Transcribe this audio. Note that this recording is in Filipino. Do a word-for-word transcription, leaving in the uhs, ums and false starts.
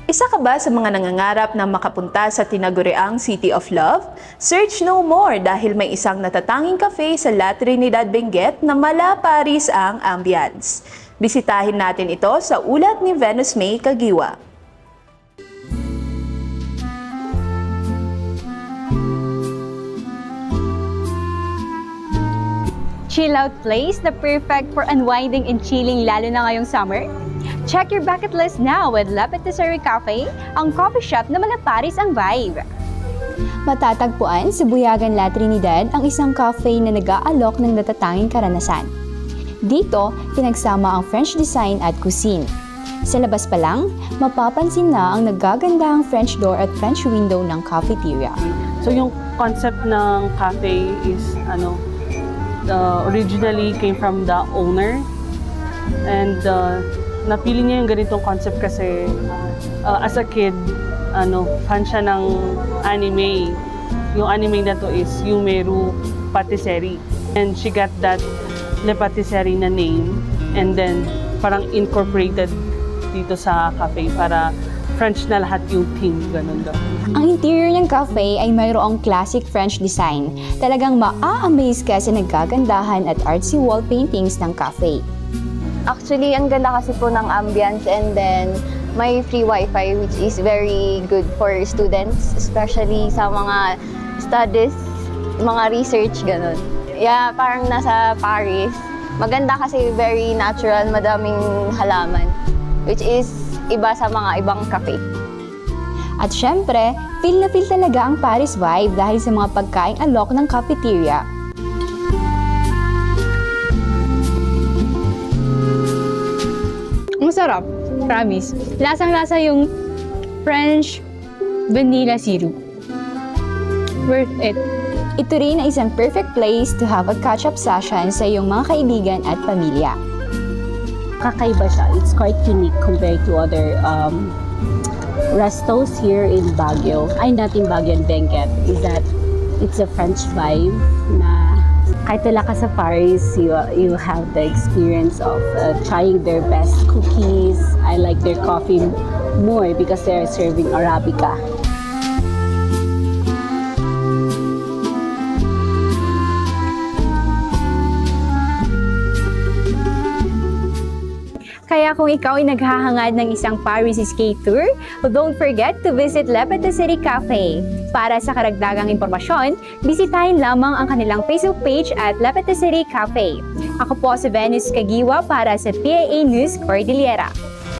Isa ka ba sa mga nangangarap na makapunta sa tinaguriang City of Love? Search no more dahil may isang natatanging cafe sa La Trinidad, Benguet na mala Paris ang ambience. Bisitahin natin ito sa ulat ni Venus May Kagiwa. Chill out place na perfect for unwinding and chilling lalo na ngayong summer? Check your bucket list now with La Patisserie Cafe, ang coffee shop na mala Paris ang vibe. Matatagpuan sa Buyagan, La Trinidad ang isang cafe na nag-aalok ng natatanging karanasan. Dito, pinagsama ang French design at cuisine. Sa labas pa lang, mapapansin na ang naggagandahang French door at French window ng cafeteria. So yung concept ng cafe is ano, uh, originally came from the owner, and uh, napili niya yung ganitong concept kasi uh, as a kid, ano, fan siya ng anime. Yung anime na to is Yumeru Patisserie. And she got that Le Patisserie na name, and then parang incorporated dito sa cafe para French na lahat yung theme, ganun daw. Ang interior ng cafe ay mayroong classic French design. Talagang maa-amaze ka sa nagagandahan at artsy wall paintings ng cafe. Actually, ang ganda kasi po ng ambience, and then may free wifi which is very good for students, especially sa mga studies, mga research, ganun. Yeah, parang nasa Paris. Maganda kasi very natural, madaming halaman, which is iba sa mga ibang cafe. At syempre, feel na feel talaga ang Paris vibe dahil sa mga pagkaing alok ng cafeteria. Masarap, promise. Lasang-lasa yung French vanilla syrup. Worth it. Ito rin ay isang perfect place to have a catch-up session sa iyong mga kaibigan at pamilya. Kakaiba siya. It's quite unique compared to other um, restos here in Baguio. Ay, not in Baguio, in Benguet. Is that it's a French vibe na kahit wala ka sa Paris, you, you have the experience of uh, trying their best cookies. I like their coffee more because they're serving Arabica. Kaya kung ikaw ay naghahangad ng isang Paris escape tour, don't forget to visit La Patisserie Cafe. Para sa karagdagang impormasyon, bisitahin lamang ang kanilang Facebook page at La Patisserie Cafe. Ako po si Venus Kagiwa para sa P I A News Cordillera.